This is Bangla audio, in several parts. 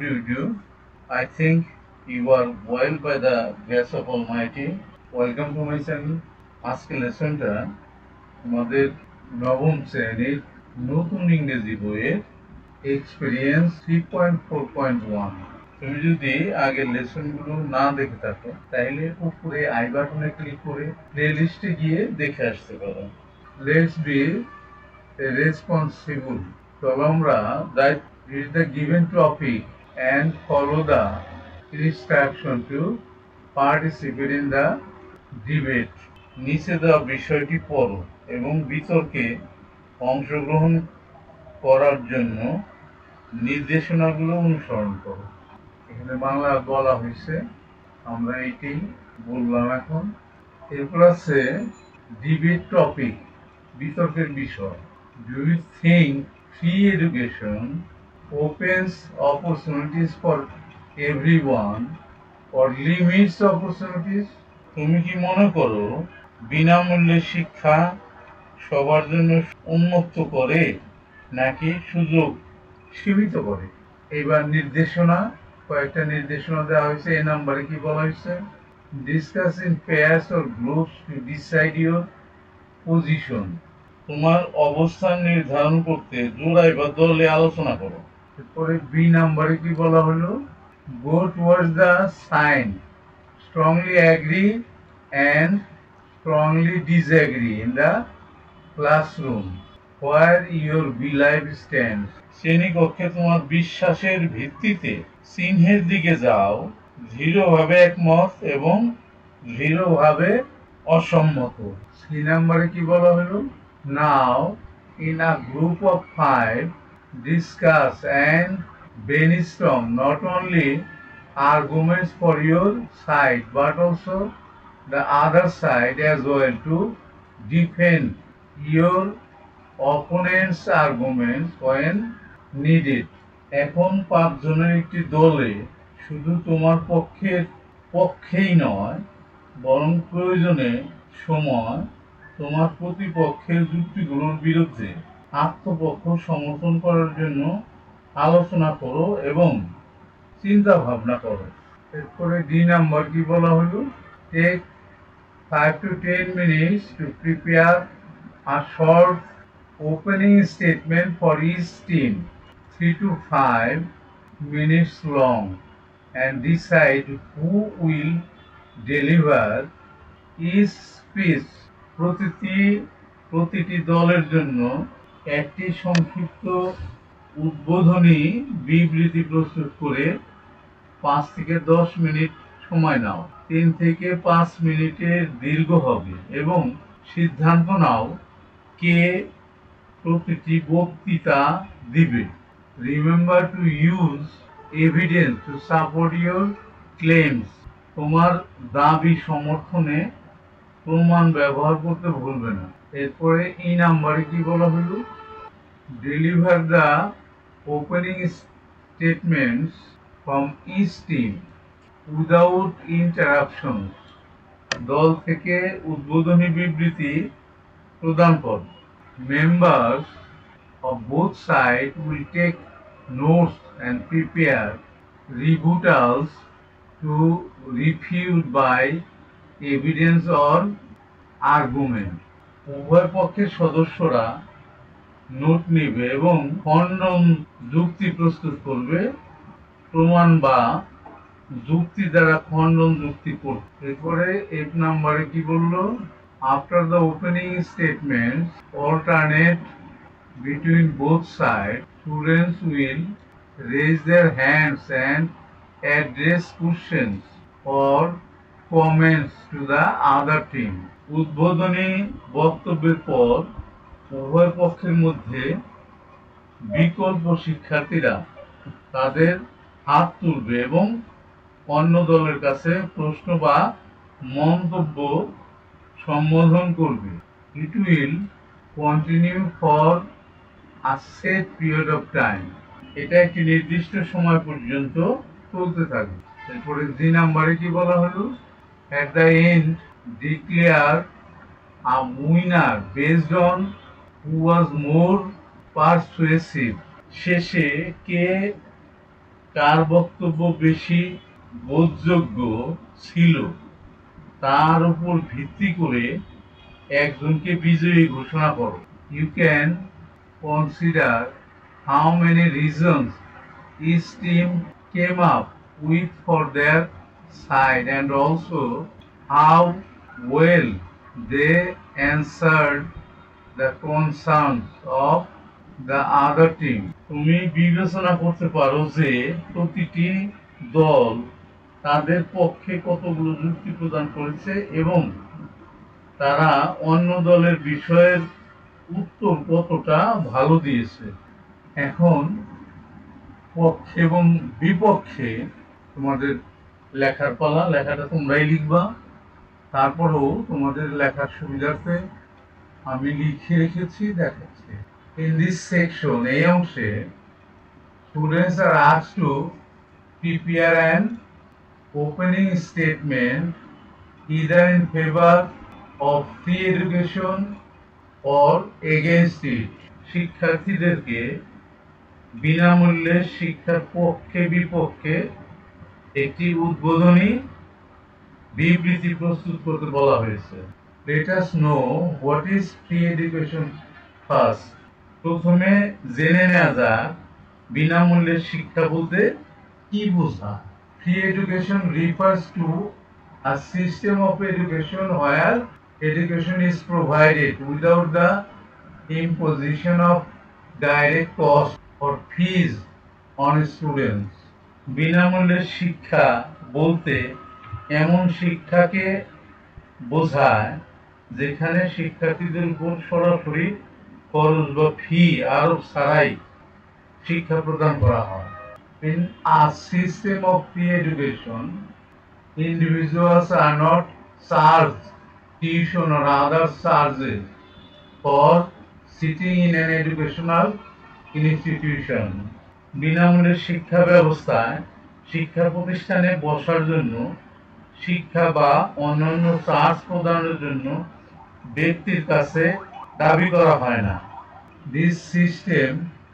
YouTube. I think you are well by the grace of Almighty. Welcome to my channel. আজকে লেসনটা আমাদের নবম শ্রেণীর নতুন ইংরেজি বইয়ের এক্সপেরিয়েন্স 3.4.1। তুমি যদি আগের লেসনগুলো না দেখে থাকো তাহলে উপরে আই বাটনে ক্লিক করে প্লেলিস্টে গিয়ে দেখে আসতে পারো। Let's be responsible. So আমরা read the given topic and follow the instruction to participate in the debate. নিচে দেওয়া বিষয়টি পড়ো এবং বিতর্কে অংশগ্রহণ করার জন্য নির্দেশনাগুলো অনুসরণ করো। এখানে বাংলা বলা হয়েছে, আমরা এটি বললাম এখন। এরপর আছে ডিবেট টপিক, বিতর্কের বিষয়। Do you think free education opens opportunities for everyone or limits opportunities? তুমি কি মনে করো বিনামূল্যে শিক্ষা সবার জন্য উন্মুক্ত করে নাকি সুযোগ সীমিত করে? এবার নির্দেশনা, কয়েকটা নির্দেশনা দেওয়া হয়েছে। এই নাম্বারে কি বলা হয়েছে? Discuss in pairs or groups to decide your position. তোমার অবস্থান নির্ধারণ করতে জোড়ায় বা দলে আলোচনা করো। এরপরে বি নাম্বারে কি বলা হলো? Go towards the sign, strongly agree and strongly disagree in the classroom where your believe stands. শ্রেণীকক্ষে তোমার বিশ্বাসের ভিত্তিতে চিহ্নের দিকে যাও, দৃঢ়ভাবে একমত এবং দৃঢ়ভাবে অসম্মত। সি নাম্বারে কি বলা হলো? Now, in a group of 5, discuss and brainstorm not only arguments for your side but also the other side as well to defend your opponent's arguments when needed. এখন 5 জনের একটি দলে শুধু তোমার পক্ষেই নয় বরং প্রয়োজনে সময় তোমার প্রতিপক্ষের যুক্তিগুলোর বিরুদ্ধে আত্মপক্ষ সমর্থন করার জন্য আলোচনা করো এবং চিন্তা ভাবনা করো। এরপরে ডি নাম্বার কি বলা হলো? Take 5 to 10 minutes to prepare a short opening statement for each team, 3 to 5 minutes long, and decide who will deliver each speech. প্রতিটি দলের জন্য একটি সংক্ষিপ্ত উদ্বোধনী বিবৃতি প্রস্তুত করে 5 থেকে 10 মিনিট সময় নাও। 3 থেকে 5 মিনিটের দীর্ঘ হবে এবং সিদ্ধান্ত নাও কে প্রতিটি বক্তৃতা দিবে। Remember to use evidence to support your claims. তোমার দাবি সমর্থনে প্রমাণ ব্যবহার করতে ভুলবে না। এরপরে ই নাম্বারে কি বলা হলো? Deliver the opening statements from each team without interruption. দল থেকে উদ্বোধনী বিবৃতি প্রদান কর। Members of both side will take notes and prepare rebuttals to refute by evidence or argument. উভয় পক্ষের সদস্যরা নোট নেবে এবং খণ্ডন যুক্তি প্রস্তুত করবে, প্রমাণ বা যুক্তি দ্বারা খণ্ডন যুক্তি করবে। এরপরে এক নাম্বারে কি বললো? After the opening statement alternate between both side, students will raise their hands and address questions or comments to the other team. উদ্বোধনী বক্তব্যের পর উভয় পক্ষের মধ্যে বিকল্প শিক্ষার্থীরা তাদের হাত তুলবে এবং অন্য দলের কাছে প্রশ্ন বা মন্তব্য সম্বোধন করবে। It will continue for a set period of time. এটা একটি নির্দিষ্ট সময় পর্যন্ত চলতে থাকবে। এরপরে জি নাম্বারে কি বলা হলো? At the end, declare a winner based on who was more persuasive. শেষে কে কার বক্তব্য বেশি বোধযোগ্য ছিল তার উপর ভিত্তি করে একজনকে বিজয়ী ঘোষণা করো। You can consider how many reasons each team came up with for their side and also how well they answered the concerns of the other team. তুমি বিবেচনা করতে পারো যে প্রতিটি দল তাদের পক্ষে কতগুলো যুক্তি প্রদান করেছে এবং তারা অন্য দলের বিষয়ের উত্তর কতটা ভালো দিয়েছে। এখন পক্ষে এবং বিপক্ষে তোমাদের লেখার পালা, লেখাটা তোমরাই লিখবা। তারপরেও তোমাদের লেখার সুবিধার্থে আমি লিখে রেখেছি, দেখাচ্ছি। In this section, এই অংশে students are asked to prepare an opening statement either in favor of free education or against it. শিক্ষার্থীদেরকে বিনামূল্যে শিক্ষার পক্ষে বিপক্ষে একটি উদ্বোধনী বিবৃতি প্রস্তুত করতে বলা হয়েছে। Let us know what is free education first. প্রথমে জেনে নেওয়া যাক বিনামূল্যে শিক্ষা বলতে কি বোঝায়। Free education refers to a system of education where education is provided without the imposition of direct cost or fees on students. বিনামূল্যে শিক্ষা বলতে এমন শিক্ষাকে বোঝায় যেখানে শিক্ষার্থীদের উপর সরাসরি খরচ বা ফি আরোপ ছাড়াই শিক্ষা প্রদান করা হয়। In a system of free education, individuals are not charged tuition or other charges for sitting in an educational institution. বিনামূল্যে শিক্ষা ব্যবস্থায় শিক্ষা প্রতিষ্ঠানে বসার জন্য শিক্ষা বা অন্যান্য চার্জ প্রদানের জন্য ব্যক্তির কাছে দাবি করা হয় না। This system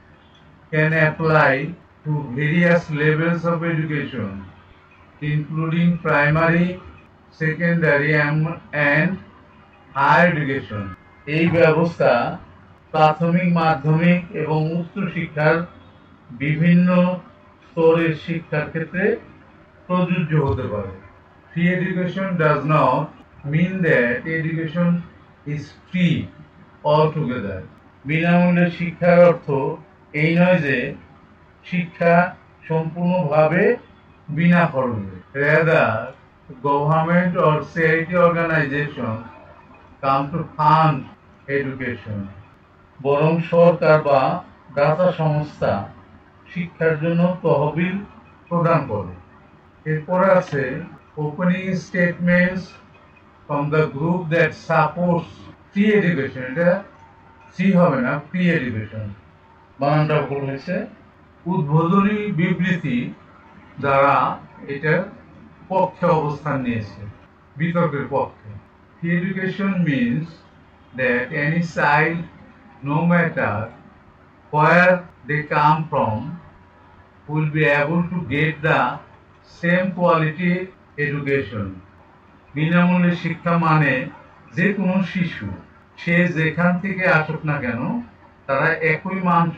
can apply to various levels of education, including primary, secondary, and higher education. এই ব্যবস্থা প্রাথমিক, মাধ্যমিক এবং উচ্চ শিক্ষার বিভিন্ন স্তরের শিক্ষার ক্ষেত্রে প্রযোজ্য হতে পারে। Free education does not mean that education is free altogether. বিনামূল্যে শিক্ষার অর্থ এই নয় যে শিক্ষা সম্পূর্ণভাবে বিনা খরচে। Rather, government or charity organizations come to fund education. বরং সরকার বা দাতা সংস্থা শিক্ষার জন্য তহবিল প্রদান করে। এরপরে আছে opening statements from the group that supports free education. এটা ফ্রি হবে না, ফ্রি এডুকেশন, বানানটা ভুল হয়েছে। উদ্বোধনী বিবৃতি যারা এটার পক্ষে অবস্থান নিয়েছে, বিতর্কের পক্ষে। Free education means that any child, no matter where they come from, will be able to get the same quality education. বিনামূল্যে শিক্ষা মানে যে কোনো শিশু সে যেখান থেকে আসুক না কেন তারা একই মান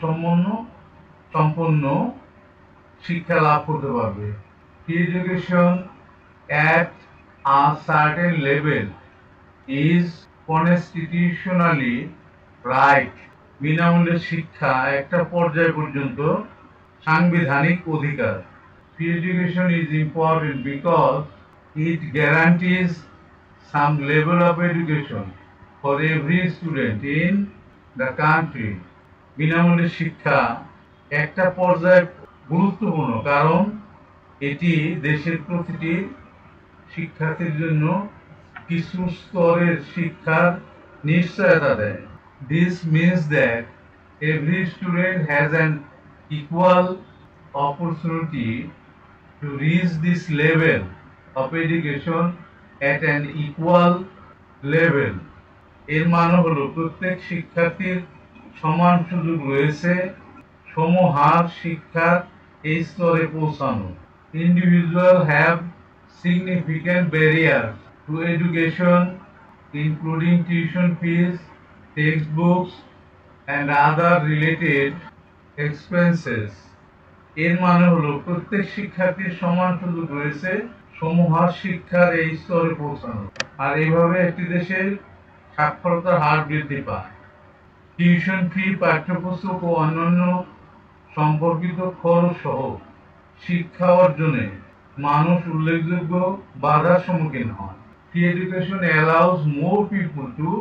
সম্পন্ন শিক্ষা লাভ করতে পারবে। Free education at a certain level is constitutionally right. বিনামূল্যে শিক্ষা একটা পর্যায় পর্যন্ত সাংবিধানিক অধিকার। Free education is important because it guarantees some level of education for every student in the country. বিনামূল্যে শিক্ষা একটা পর্যায়ে গুরুত্বপূর্ণ কারণ এটি দেশের প্রতিটি শিক্ষার্থীর জন্য কিছু স্তরের শিক্ষার নিশ্চয়তা দেয়। This means that every student has an equal opportunity to reach this level of education at an equal level. এর মানে হলো প্রত্যেক শিক্ষার্থীর সমান সুযোগ রয়েছে সমহার শিক্ষার এই স্তরে পৌঁছানো। Individuals have significant barriers to education, including tuition fees, textbooks, and other related expenses. এর মানে হলো প্রত্যেক শিক্ষার্থীর সমান সুযোগ রয়েছে সমহার শিক্ষার এই স্তরে পৌঁছানো, আর এইভাবে একটি দেশের সাক্ষরতার হার বৃদ্ধি পায়। টিউশন ফি, পাঠ্যপুস্তক ও অন্যান্য সম্পর্কিত খরচ সহ শিক্ষা অর্জনে মানুষ উল্লেখযোগ্য বাধার সম্মুখীন হয়। Free education allows more people to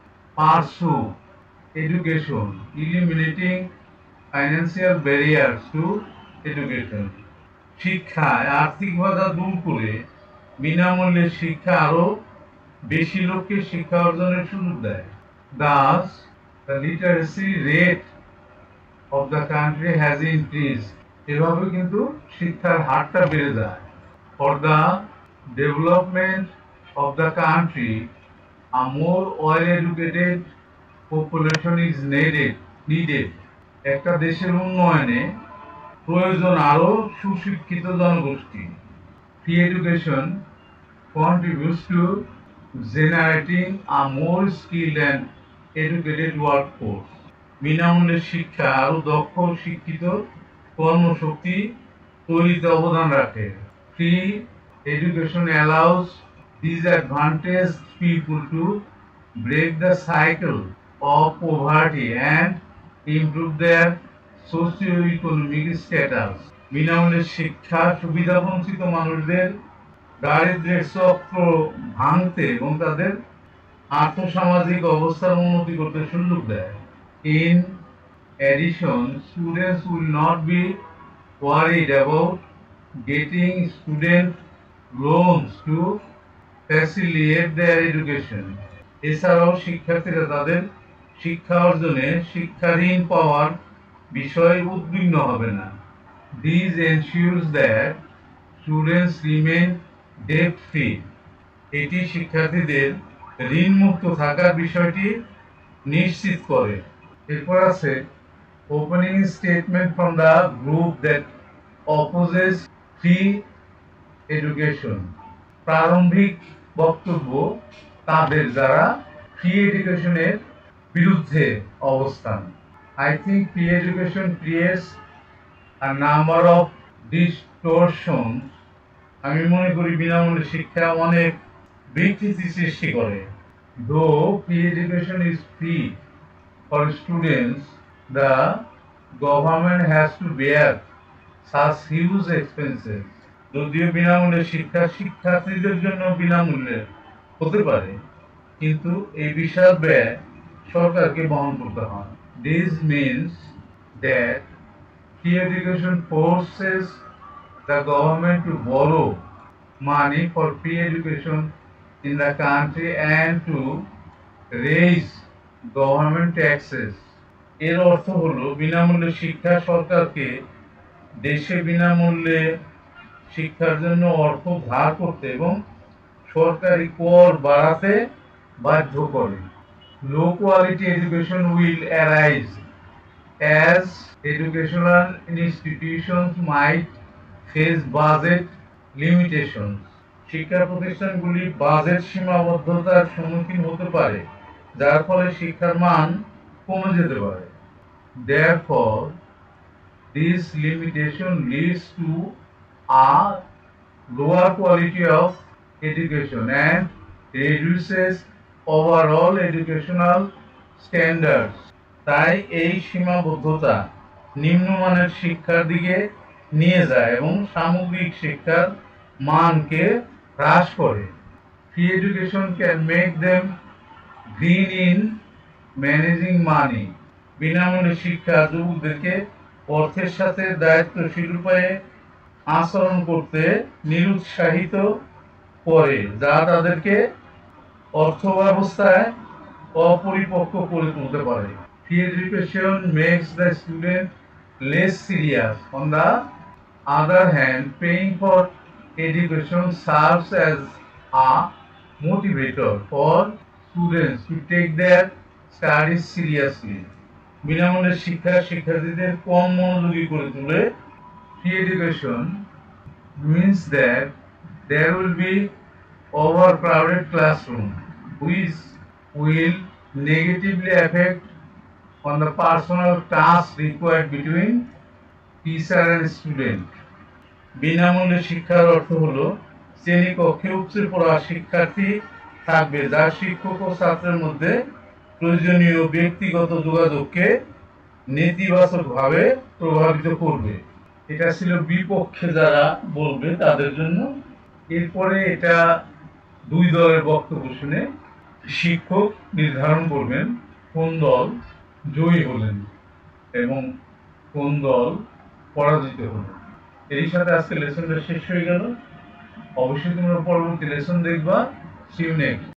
pursue education, eliminating financial barriers to education. শিক্ষায় আর্থিক বাধা দূর করে বিনামূল্যে শিক্ষা আরো বেশি লোককে শিক্ষা অর্জনের সুযোগ দেয়। Thus, the literacy rate of the country has increased. এভাবে কিন্তু শিক্ষার হারটা বেড়ে যায়। For the development of the country, a more well-educated population is needed. একটা দেশের উন্নয়নে প্রয়োজন আরো সুশিক্ষিত জনগোষ্ঠী। Free education contributes to generating a more skilled and educated workforce. বিনামূল্যে শিক্ষা আরো দক্ষ শিক্ষিত কর্মশক্তি তৈরিতে অবদান রাখে। Free education allows disadvantaged people to break the cycle of poverty and improve their socio-economic status. বিনামূল্যে শিক্ষা সুবিধাবঞ্চিত মানুষদের দারিদ্র্যের চক্র ভাঙতে এবং তাদের আর্থসামাজিক অবস্থার উন্নতি করতে সুযোগ দেয়। In addition, students will not be worried about getting student loans to facilitate their education. এছাড়াও শিক্ষার্থীরা তাদের শিক্ষা অর্জনে শিক্ষা ঋণ পাওয়ার বিষয়ে উদ্বিগ্ন হবে না। This ensures that students remain debt free. এটি শিক্ষার্থীদের ঋণ মুক্ত থাকার বিষয়টি নিশ্চিত করে। এরপর আছে opening statement from the group that opposes free education. প্রারম্ভিক বক্তব্য তাদের যারা ফ্রি এডুকেশনের বিরুদ্ধে অবস্থান। I think free education creates a number of distortions. আমি মনে করি বিনামূল্যে শিক্ষা অনেক বিকৃতি সৃষ্টি করে। Though free education is free for students, the government has to bear such huge expenses. যদিও বিনামূল্যে শিক্ষা শিক্ষার্থীদের জন্য বিনামূল্যে হতে পারে, কিন্তু এই বিশাল ব্যয় সরকারকে বহন করতে হয়। This means that free education forces the government to borrow money for free education in the country and to raise government taxes. এর অর্থ হলো বিনামূল্যে শিক্ষা সরকারকে দেশে বিনামূল্যে শিক্ষার জন্য অর্থ ধার করতে এবং সরকারি কর বাড়াতে বাধ্য করে। Low quality education will arise as educational institutions might face budget limitations. শিক্ষা প্রতিষ্ঠানগুলি বাজেট সীমাবদ্ধতার সম্মুখীন হতে পারে, যার ফলে শিক্ষার মান কমে যেতে পারে। Therefore, this limitation leads to a lower quality of education and reduces overall educational standards. তাই এই সীমাবদ্ধতা নিম্নমানের শিক্ষার দিকে নিয়ে যায় এবং সামগ্রিক শিক্ষার মানকে হ্রাস করে। Free education can make them green in managing money. বিনামূল্যে শিক্ষা যুবকদেরকে অর্থের সাথে দায়িত্বশীল উপায়ে আচরণ করতে নিরুৎসাহিত করে, যা তাদেরকে অর্থ ব্যবস্থায় অপরিপক্ক করে তুলতে পারে। Free education makes the student less serious. On the other hand, paying for education serves as a motivator for students to take their studies seriously. বিনামূল্যে শিক্ষা শিক্ষার্থীদের কম মনোযোগী করে তোলে Free education means that there will be overcrowded classroom, which will negatively affect on the personal task required between teacher and student. বিনামূল্যে শিক্ষার অর্থ হলো শ্রেণীকক্ষে উপচে পড়া শিক্ষার্থী থাকবে, যা শিক্ষক ও ছাত্রের মধ্যে প্রয়োজনীয় ব্যক্তিগত যোগাযোগকে নেতিবাচকভাবে প্রভাবিত করবে। এটা ছিল বিপক্ষে যারা বলবে তাদের জন্য। এরপরে এটা দুই দলের বক্তব্য শুনে শিক্ষক নির্ধারণ করবেন কোন দল জয়ী হলেন এবং কোন দল পরাজিত হলেন। এই সাথে আজকে লেসনটা শেষ হয়ে গেল। অবশ্যই তোমরা পরবর্তী লেসন দেখবা। See you next.